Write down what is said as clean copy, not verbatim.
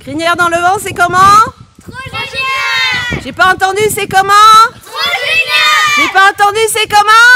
Crinière dans le vent, c'est comment? Trop génial! J'ai pas entendu, c'est comment? Trop génial! J'ai pas entendu, c'est comment?